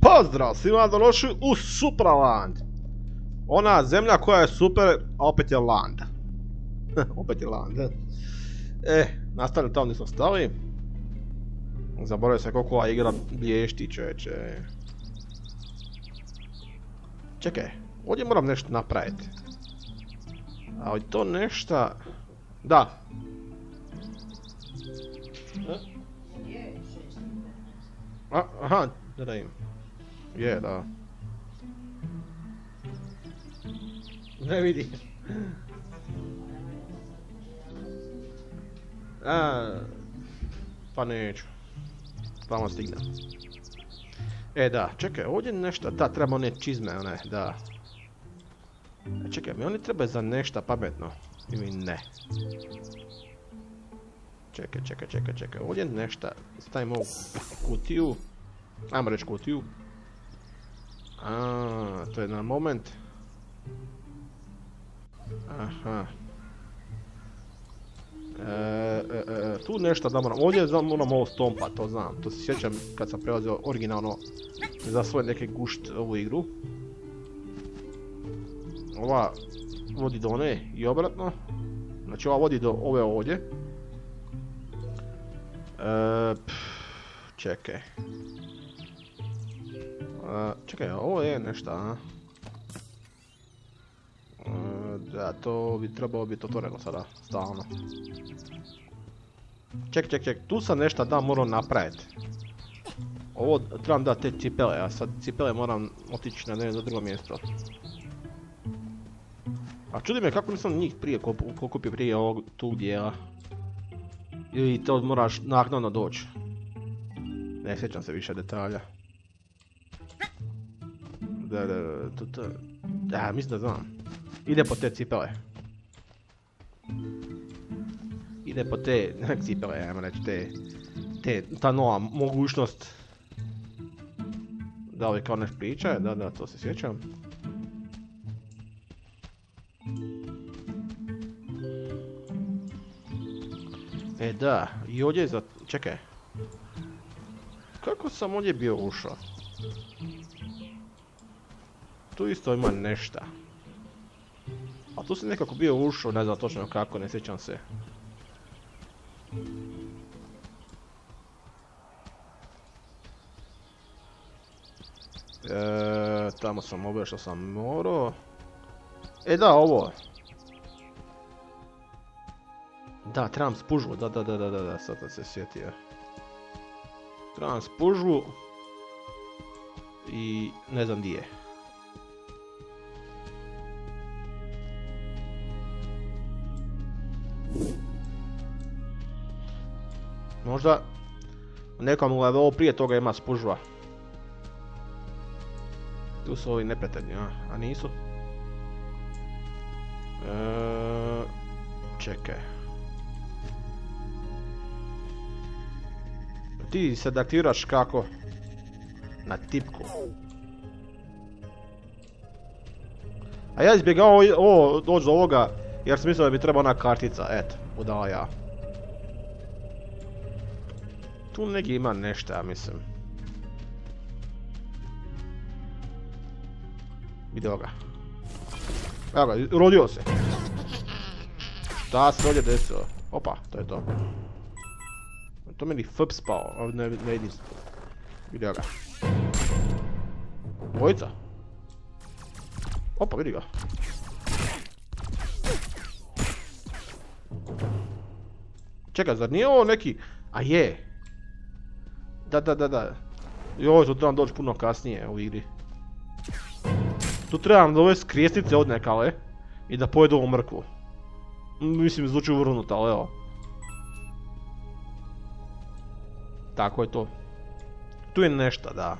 Pozdrav svima, došli u Supraland. Ona zemlja koja je super, a opet je land. Opet je land. Nastavili tamo gdje smo stali. Zaboravio se koliko ova igra blješti, čovječe. Čekaj, ovdje moram nešto napraviti. Ali to nešta... Da. Aha, da im. Je, da. Ne vidi. Pa neću. Tamo stignem. Da, čekaj, ovdje nešto, da, treba one čizme, one, da. Čekaj, mi oni trebaju za nešto pametno, ili ne? Čekaj, ovdje nešto, stavimo ovu kutiju, ajmo reći kutiju. To je na moment. Aha. Tu nešto da moram, ovdje moram ovo stompat, to znam, to se sjećam kad sam prelazio originalno za svoj neke gušt ovu igru. Ova vodi do one i obratno, znači ova vodi do ove ovdje. Čekaj. Čekaj, ovo je nešto, a? Da, to bi trebalo biti otvoreno sada, stalno. Čekaj, tu sam nešto da moram napraviti. Ovo trebam da te cipele, a sad cipele moram otići na drugo mjesto. A čudi me kako nisam njih prije pokupio prije ovog tog dijela. Ili to moraš naknadno doći. Ne sjećam se više detalja. Da, mislim da znam. Ide po te cipele. Ide po te cipele, ajmo reći, ta nova mogućnost. Da li kao nešto priča, da, to se sjećam. Da, i ovdje je za... Čekaj. Kako sam ovdje bio ušao? Tu isto ima nešta. A tu sam nekako bio ušao, ne znam točno kako, ne sjećam se. Tamo sam obio što sam morao. Da, ovo. Da, trebam spužvu, da, sad sam se sjetio. Trebam spužvu. I ne znam di je. Možda u nekom levelu prije toga ima spužva. Tu su ovi neprijatelji, a nisu? Čekaj. Ti se daktiraš kako? Na tipku. A ja izbjegao ovo doći do ovoga jer sam mislio da bi trebao ona kartica, eto, budala ja. Tu neki ima nešto, ja mislim. Vidio ga. Evo ga, rodio se. Šta se ovdje desilo? Opa, to je to. To meni FP spao, ne vidim. Vidio ga. Dvojica. Opa, vidi ga. Čekaj, zar nije ovo neki... A je. Da. Joj, tu trebam doći puno kasnije u igri. Tu trebam dovesti krijestice od nekale i da pojedu ovu mrkvu. Mislim, zvuči uvrnuto, ali evo. Tako je to. Tu je nešto, da.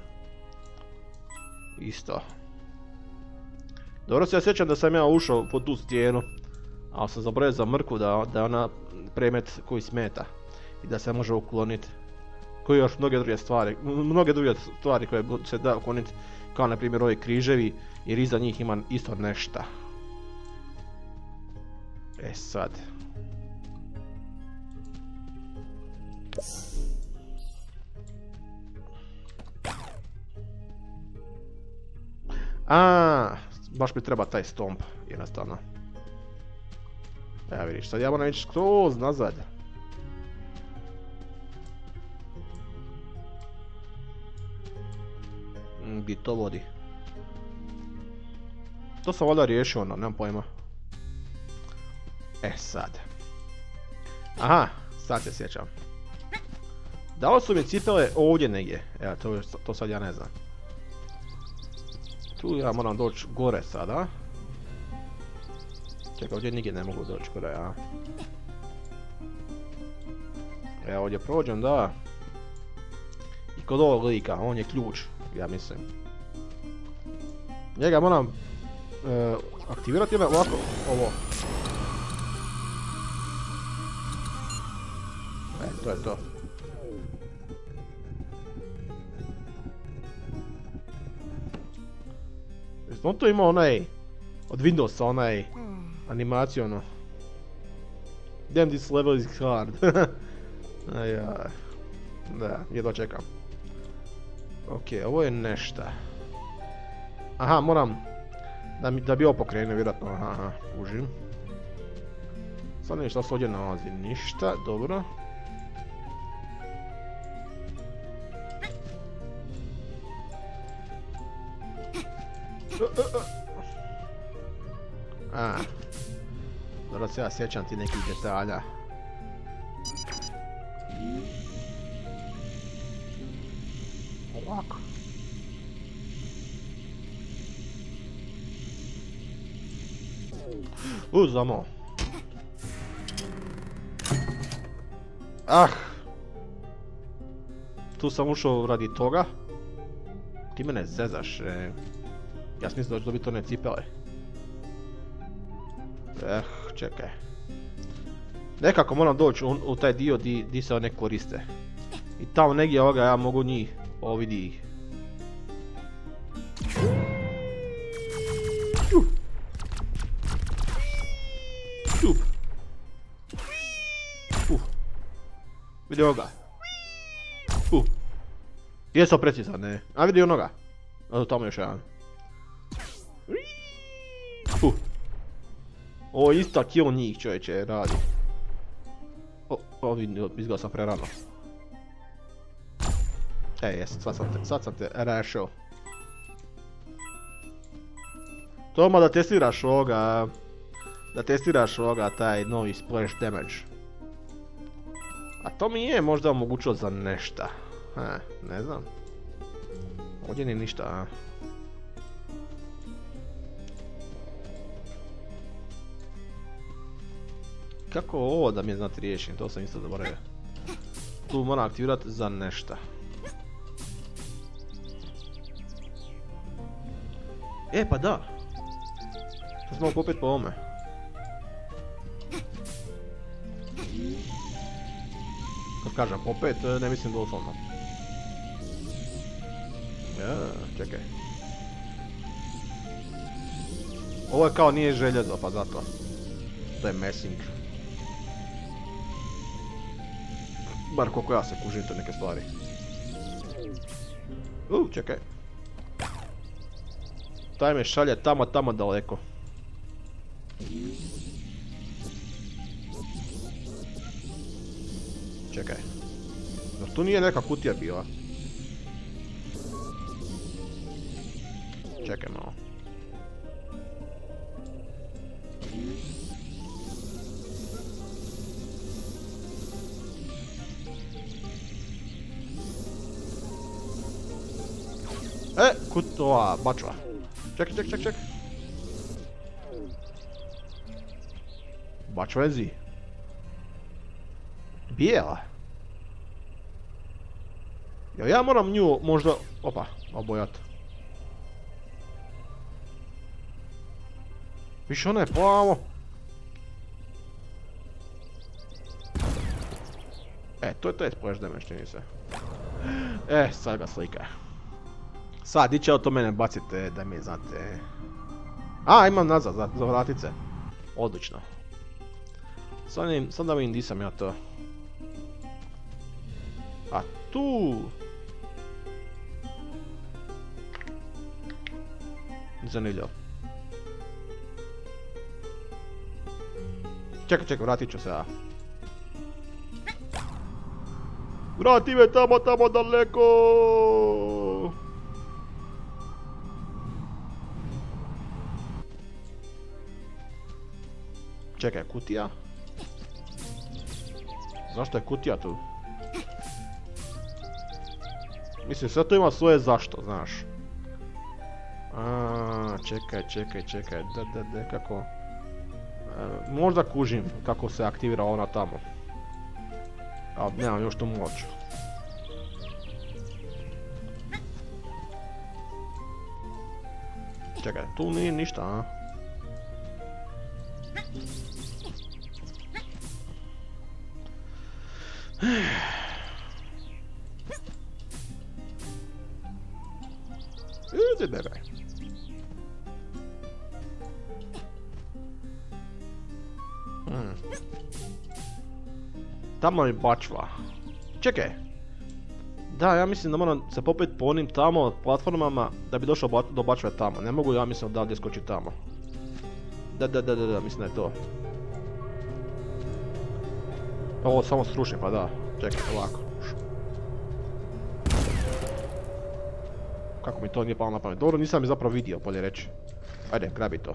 Isto. Dobro se ja sjećam da sam ja ušao pod tu stijenu. Ali sam zaboravio za mrkvu da je ona predmet koji smeta. I da se može ukloniti. Koji još mnoge druge stvari koje se da ukloniti. Kao na primjer ovi križevi. Jer iza njih ima isto nešta. Sad. Baš mi treba taj stomp, jednostavno. Evo vidiš, sad ja moram ići skroz nazad. Gdje to vodi? To sam valjda riješio ono, nemam pojma. Sad. Aha, sad se sjećam. Dalo su mi cipele ovdje negdje. Evo, to sad ja ne znam. Tu ja moram doći gore sada. Čekaj, ovdje nigdje ne mogu doći gore, a? Evo ovdje prođem, da. I kod ovog lika, on je ključ, ja mislim. Njega moram aktivirati ovako, ovo. To je to. On to ima onaj, od Windowsa onaj animaciju ono. Damn, this level is hard. Da, jedva čekam. Ok, ovo je nešta. Aha, moram da bi ovo pokrenuo vjerojatno, aha, užim. Sad ne šta se ovdje nalazi, ništa, dobro. Dobro se ja sjećam ti nekih detalja. Ovako. Zamo. Tu sam ušao radi toga. Ti mene zezaš. Ja sam mislio da ću dobiti one cipele. Čekaj. Nekako moram doći u taj dio di se one koriste. I tamo negdje ovoga ja mogu njih, vidi ih. Vidi ovoga. Jesam precizan, ne? A vidi onoga. Tamo još jedan. Ovo je ista kill njih, čovječe, radi. Izgleda sam prerano. Jes, sad sam te rešio. Toma da testiraš ovoga... Da testiraš ovoga, taj novi splash damage. A to mi je možda omogućilo za nešta. Ne znam. Ovdje nije ništa, a? Kako ovo da mi je znati riješim, to sam isto zaboravio. Tu moram aktivirati za nešta. Pa da! To smo popet po ovome. Kad kažem popet, ne mislim doslovno. Čekaj. Ovo je kao nije željezo, pa zato. To je messing. Bar koliko ja se kužim to neke stvari. Čekaj. Taj me šalje tamo daleko. Čekaj. Zar tu nije neka kutija bila? Čekaj malo. Ova bačva. Čekaj. Bačva je zi. Bijela. Ja moram nju možda... obojat. Više ona je plavo. To je splash damage, čini se. Sad ga slika. Sad, di će to mene bacite, da mi znate. Imam nazad, za vratice. Odlično. Sad da vidim di sam ja to. A tu... zanimljivo. Čekaj, vratit ću se ja. Vrati me tamo daleko! Čekaj, kutija? Zašto je kutija tu? Mislim, sve to ima svoje zašto, znaš. Čekaj, da, kako... Možda kužim kako se aktivira ona tamo. Ali nemam još tu moć. Čekaj, tu nije ništa, a? Idi bebe. Tamo je bačva. Čekaj. Da, ja mislim da moram se popet po onim tamo platformama da bi došao do bačve tamo. Ne mogu ja mislim da ovdje skočiti tamo. Da, mislim da je to. Ovo samo sruši, pa da. Čekaj, ovako. Kako mi to nije palo na pamet. Dobro, nisam je zapravo vidio, bolje reći. Ajde, grabi to.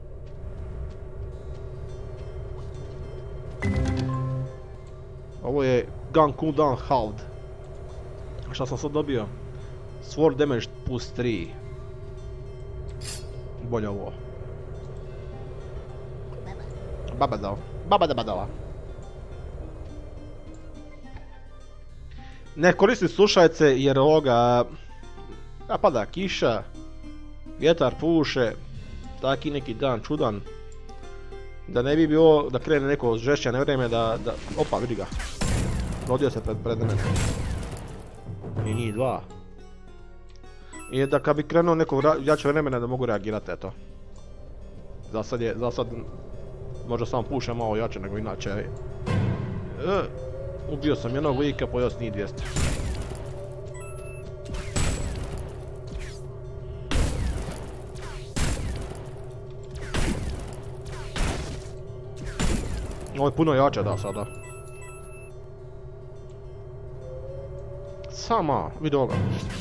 Ovo je gun cooldown halved. Šta sam sad dobio? Sword damage plus 3. Bolje ovo. Baba da badala. Ne koristim slušalice jer ovoga... pada kiša, vjetar puše, taki neki dan čudan. Da ne bi bilo da krene neko žešćane vrijeme da... Opa, vidi ga. Rodio se pred mene. I njih dva. I da kad bi krenuo neko jače vremena da mogu reagirati, eto. Za sad možda samo puše malo jače nego inače. Ubio sam jednog lika, pojeo s njih 200. Ovo je puno jače da sada. Sama, vidi ovoga.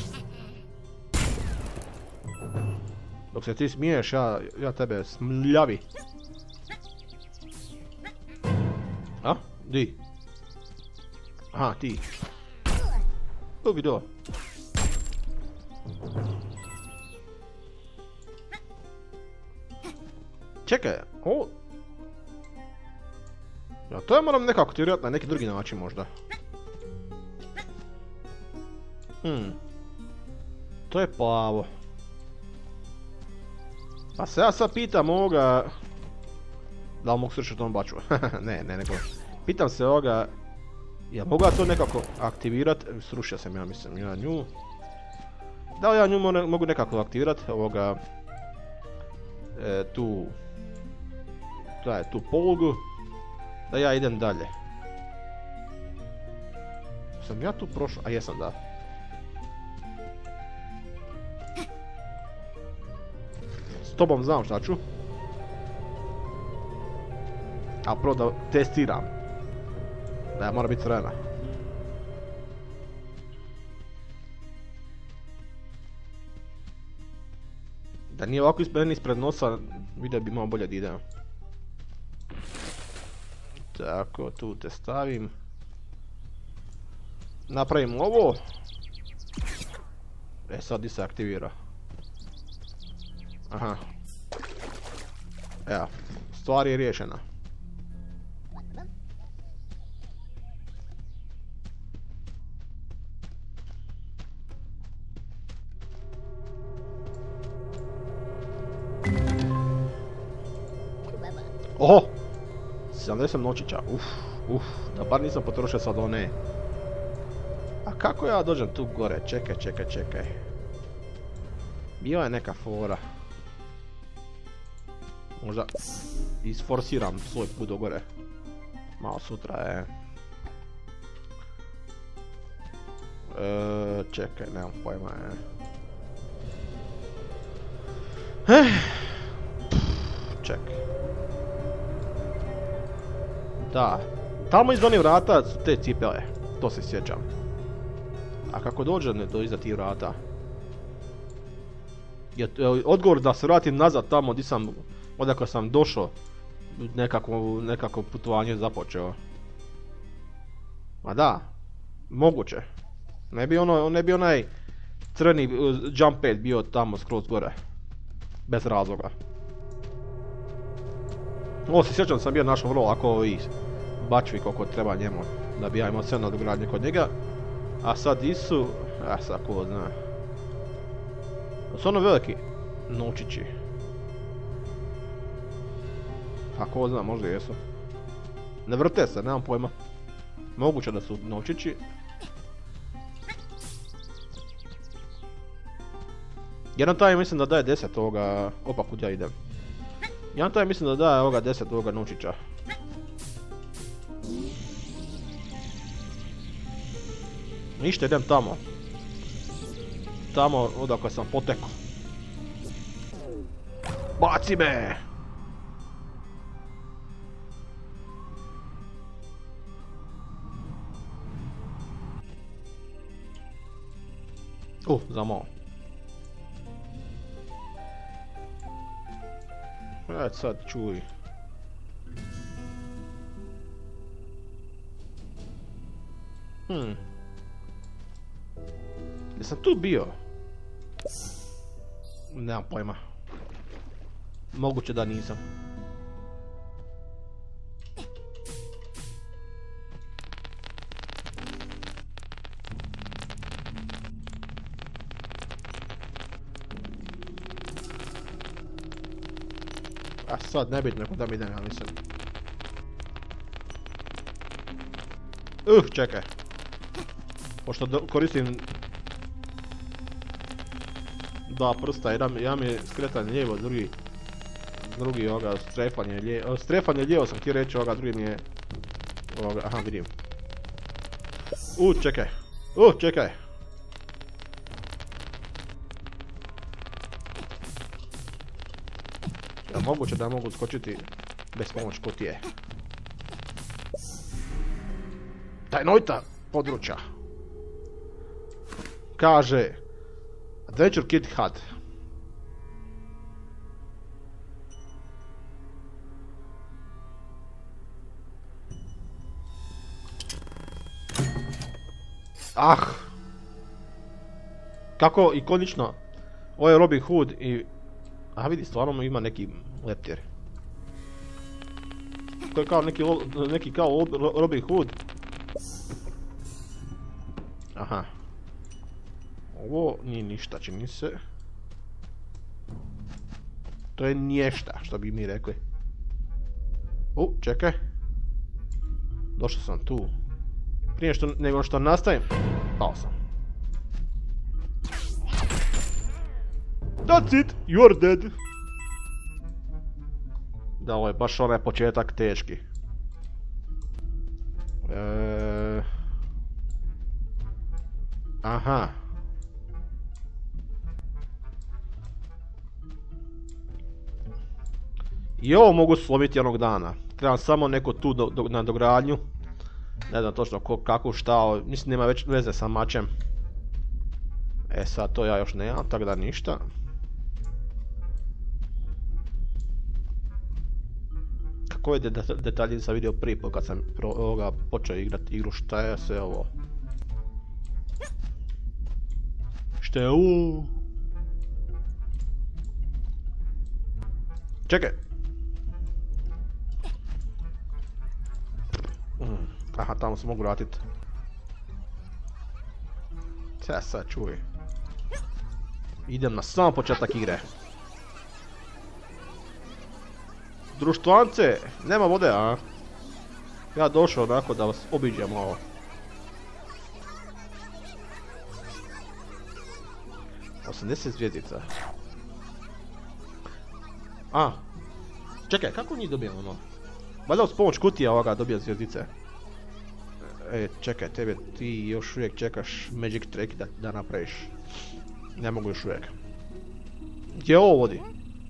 Dok se ti smiješ, ja tebe smljavi. A? Di? Aha, ti. Tu vidi ovo. Čekaj, ovo... Ja to ja moram nekako aktivirati na neki drugi način možda. To je plavo. Pa se ja sad pitam ovoga... Da li mogu srušiti onu bačvu? ne, nego... Pitam se ovoga... Ja mogu ja to nekako aktivirati? Srušio sam ja mislim, ja nju... Da li ja nju mogu nekako aktivirati? Ovoga... Tu... Tu polugu. Da ja idem dalje. Sam ja tu prošao? A jesam, da. S tobom znam šta ću. A prvo da testiram. Da ja mora biti crvena. Da nije ovako ispred nosa, vidio bi malo bolje da idem. Tako, tu te stavim. Napravim ovo. Sad di se aktivira. Aha. Evo, stvar je riješena. Oho! 70 nočića, da bar nisam potrošio sad one. A kako ja dođem tu gore? Čekaj. Bila je neka fora. Možda isforsiram svoj put do gore. Malo sutra čekaj, nemam pojma Čekaj. Da. Tamo iz onih vrata su te cipele. To se sjećam. A kako dođem do iza tih vrata? Odgovor da se vratim nazad tamo gdje sam, odakle sam došao, nekako putovanje započeo. Ma da, moguće. Ne bi onaj crni jump pad bio tamo skroz gore. Bez razloga. Ovo se sjećam da sam bio našao vrlo lako ovih bačvi koliko treba njemu. Da bi ja imao sve nadogradnje kod njega. A sad isu, sad ko zna. Su ono veliki novčići. A ko zna, možda jesu. Ne vrte se, nemam pojma. Moguće da su novčići. Jedan taj mislim da daje 10 ovoga... Opa, kud ja idem. Jedan taj mislim da daje ovoga 10 ovoga novčića. Ništa, idem tamo. Tamo odakle sam potekao. Baci me! Zamao. Ajde sad čuj. Jesam tu bio? Nemam pojma. Moguće da nisam. A sad nebitno kuda mi idem, ja mislim. Čekaj. Pošto koristim dva prsta, jedan mi je skretanje lijevo, drugi ovoga strefanje lijevo. Strefanje lijevo sam htio reći, ovoga drugi mi je... Ovoga, aha, vidim. Čekaj. Čekaj. Ja moguće da mogu skočiti bez pomoć kutije. Tajnojta područja. Kaže... Adventure Kit HUD. Kako ikonično. Ovo je Robin Hood i... A vidi, stvarno ima neki leptir. To je kao neki kao Robin Hood. Aha. Ovo nije ništa, čini se. To je nješta, što bi mi rekli. Čekaj. Došao sam tu. Prije nego što nastavim, pao sam. That's it, you're dead. Da, ovo je baš onaj početak teški. Aha. I ovo mogu slomiti jednog dana. Trebam samo neko tu nadogradnju. Ne znam točno kako šta, mislim nema već veze sa mačem. Sad to ja još nemam, tako da ništa. Kako je detalji sam vidio prije kad sam počeo igrati igru, šta je sve ovo? Šta je ovo? Čekaj! Aha, tamo se mogu vratiti. Sad čuj. Idem na sam početak igre. Društvance, nema vode, a? Ja došao onako da vas obiđem ovo. Osamdeset zvjezdica. Čekaj, kako njih dobijem ono? Valjda uz pomoć kutija ovoga dobija zvjezdice. Čekaj, ti još uvijek čekaš Magic Track da napraviš. Ne mogu još uvijek. Gdje ovo vodi?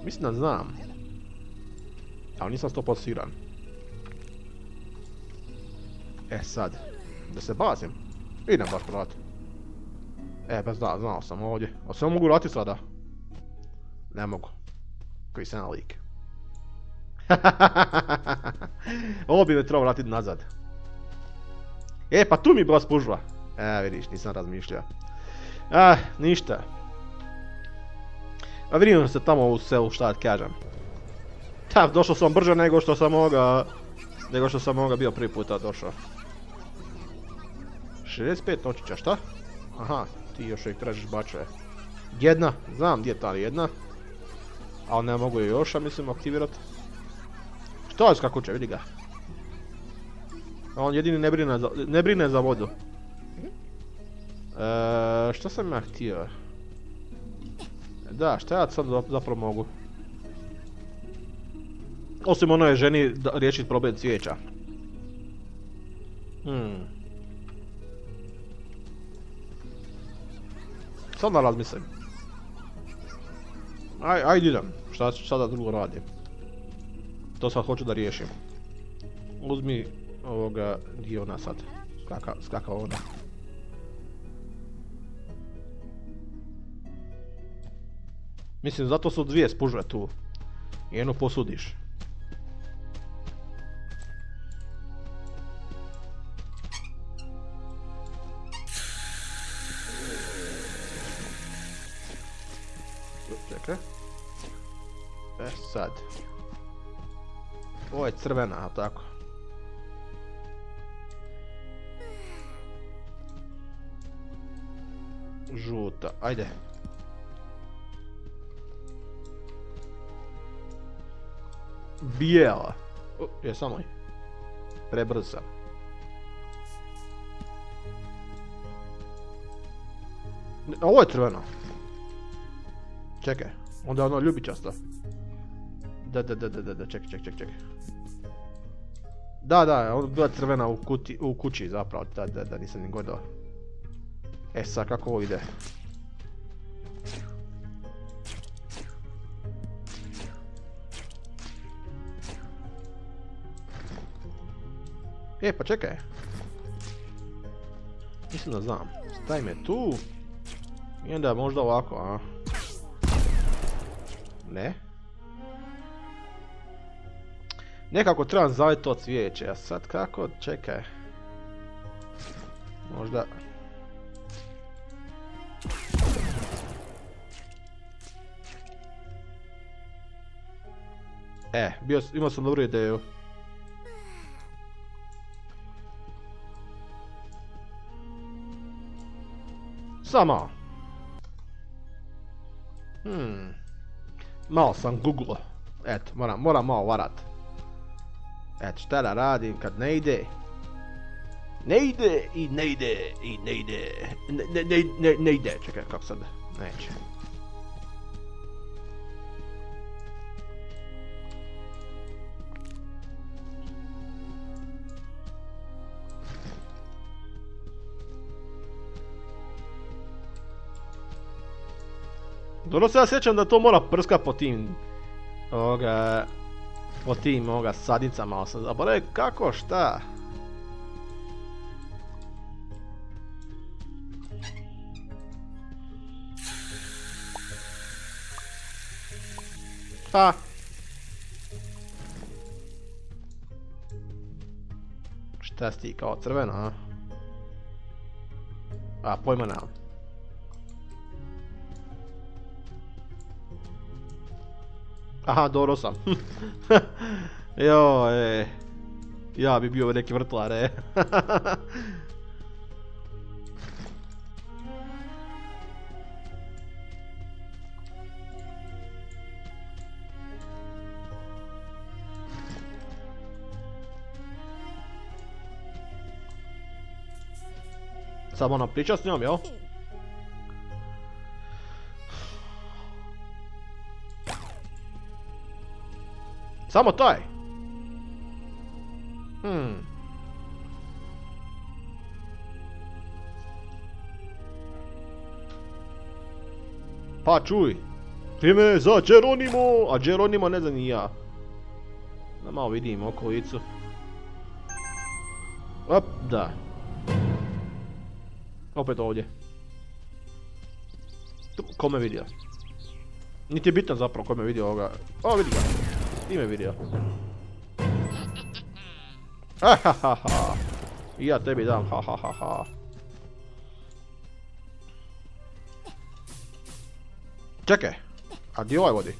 Mislim da znam. Ali nisam 100% siguran. E sad, da se bazim. Idem baš vrat. Bez da, znao sam ovdje. A se mogu vratiti sada? Ne mogu. Koji sam lik. Ovo bi me trebao vratiti nazad. Pa tu mi je bila spužva. Vidiš, nisam razmišljao. Ništa. A vidim se tamo u selu, šta da kažem. Došao sam brže nego što sam ovoga bio prvi puta došao. 65 noćića, šta? Aha, ti još ih tražiš bačeve. Jedna, znam gdje je ta jedna. Ali ne mogu je još, mislim, aktivirat. Što je skakuće, vidi ga. On jedini ne brine za vodu. Što sam ja htio? Da, šta ja sad zapravo mogu? Osim onoj ženi riješiti problem cvijeća. Sad da razmislim. Ajde idem, šta da drugo radim. To sad hoću da riješim. Uzmi ovoga, gdje ona sad? Skaka ona. Mislim, zato su dvije spužve tu. Jednu posudiš. Čekaj. Sad. Ovo je crvena, a tako. Žuta, ajde. Bijela. Samo je. Prebrz sam. Ovo je crveno. Čekaj, onda ono ljubičasto. Da, čekaj. Da, ono bila crvena u kući zapravo, da, nisam ni godao. Sad kako ovo ide? Pa čekaj. Mislim da znam. Staj me tu. I onda možda ovako, a? Ne. Nekako trebam zaviti to cvijeće, a sad kako? Čekaj. Možda... imao sam dobru ideju. Samo. Malo sam googlao. Eto, moram malo varat. Eto, šta da radim kad ne ide? Ne ide. Čekaj, kako sad? Neće. Dobro se ja sjećam da to mora prska po tim sadnicama, ali sam zaboravio kako, šta? Šta si ti, kao crveno, a? Pojma nemam. Aha, dobro sam. Ja bi bio neki vrtlar, Samo ona priča s njom, jel? Samo taj? Pa čuj. Vrijeme za Geronimo, a Geronimo ne znam ni ja. Da malo vidim okolicu. Op, da. Opet ovdje. Ko me vidio? Niti je bitno zapravo ko me vidio ovoga. O, vidi ga. Ti me vidio. Ahahaha. I ja tebi dam hahahaha. Čekaj. A gdje ovaj vodi?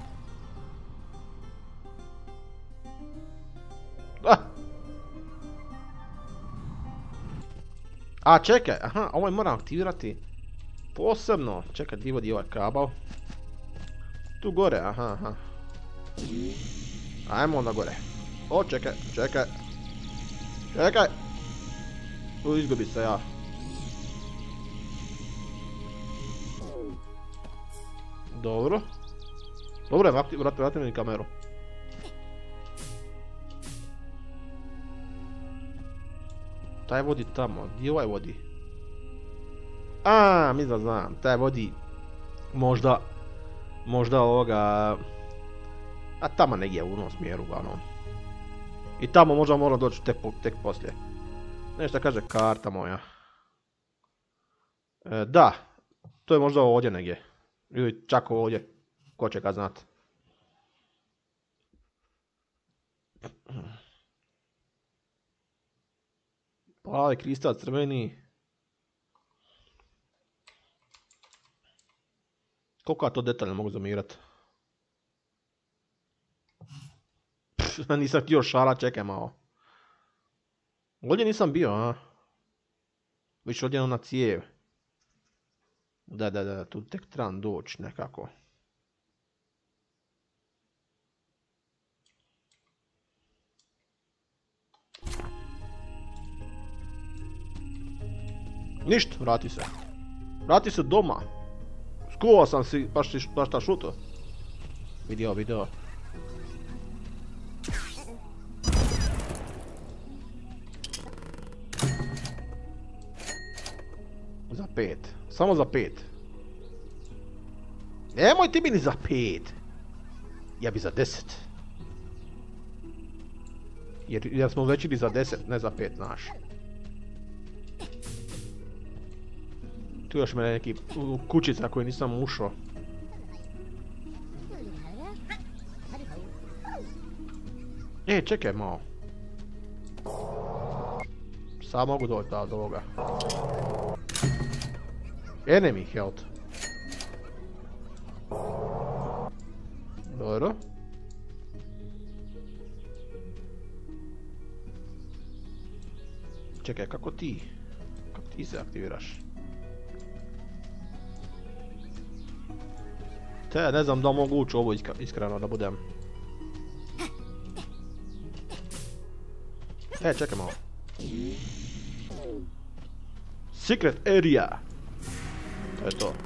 A čekaj, aha, ovaj moram aktivirati posebno. Čekaj, gdje vodi ovaj kabel? Tu gore, aha. Ajmo onda gore. O, čekaj. Izgubi se ja. Dobro. Dobro je, vrati mi kameru. Taj vodi tamo, gdje ovaj vodi? A, mislim da znam, taj vodi možda ovoga... A tamo negdje u onom smjeru uglavnom. I tamo možda moram doći tek poslije. Nešto kaže karta moja. Da, to je možda ovdje negdje. Ili čak ovdje, ko će ga znat. Plavi kristal, crveni. Koliko ja to detaljno mogu zamirat? Nisam htio šala, čekaj malo. Ovdje nisam bio, a? Više ovdje ona cijev. Da, tu tek trebam doći nekako. Ništa, vrati se. Vrati se doma. Skuvao sam si, baš ta šuto. Vidio. Za 5. Samo za 5. Nemoj ti bili za 5. Ja bi za 10. Jer smo već ili za 10, ne za 5 naš. Tu još me neki kućica na koju nisam ušao. Čekaj malo. Sad mogu doći do ovoga. Enemy health. Dobro. Čekaj, kako ti se aktiviraš? Te, ne znam da mogu ući u ovo iskreno da budem. Čekaj malo. Secret area. To je to.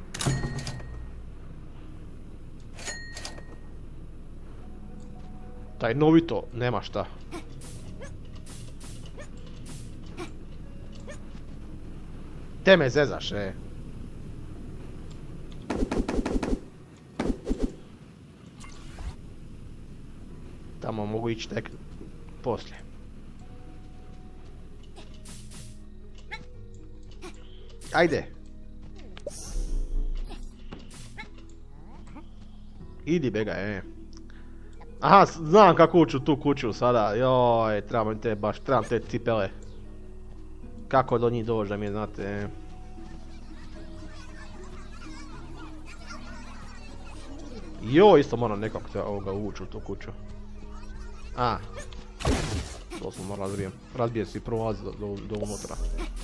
Tajnovito, nema šta. Te me zezaš, Tamo mogu ići tek poslije. Ajde. Idi bega, Aha, znam kako ući u tu kuću sada. Joj, trebam te cipele. Kako do njih doći da mi znate, Joj, isto moram nekako ući u tu kuću. To smo morali razbijem si prolaz do unutra.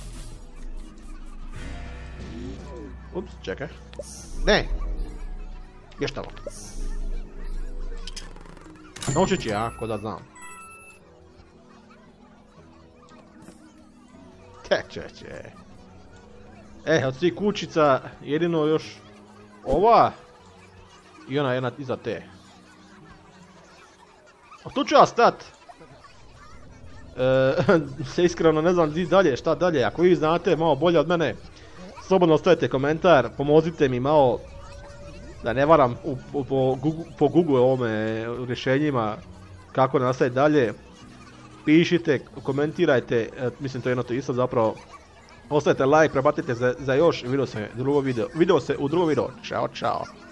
Ups, čekaj. Ne! Ješ tamo. Naučit ću ja, ko da znam. Čeče. Od svih kućica, jedino još ova i ona jedna iza te. A tu ću ja stat. Se iskreno ne znam dalje, šta dalje, ako vi znate malo bolje od mene, slobodno ostavite komentar, pomozite mi malo da ne varam po Google ovome rješenjima kako nastaviti dalje. Pišite, komentirajte, mislim to je jedno to isto zapravo. Ostavite like, prebatite za još i vidimo se u drugom videu. Ćao, čao.